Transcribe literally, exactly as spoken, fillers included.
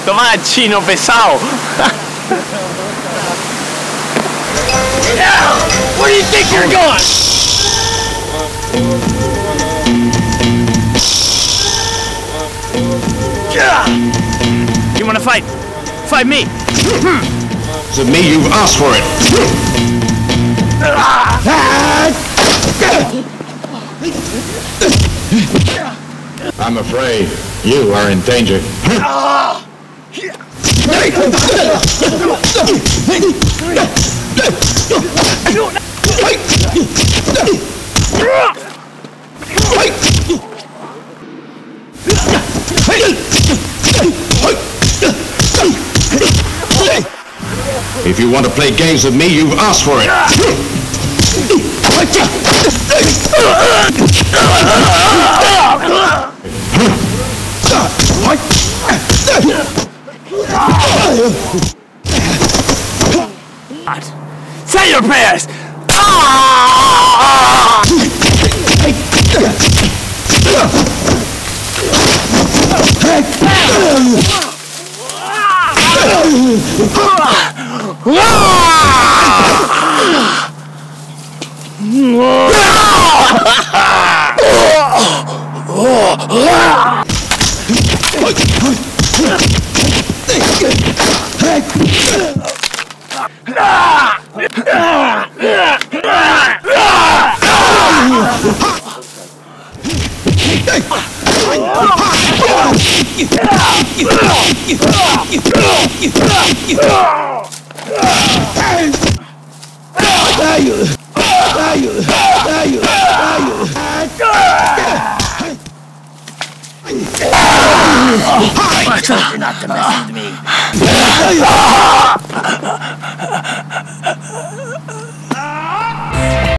Toma, chino pesado. Yeah! Where do you think you're going? Yeah! You wanna fight? Fight me! It's me, you've asked for it! I'm afraid you are in danger. If you want to play games with me, you've asked for it. Say your prayers! I told you not to mess with me.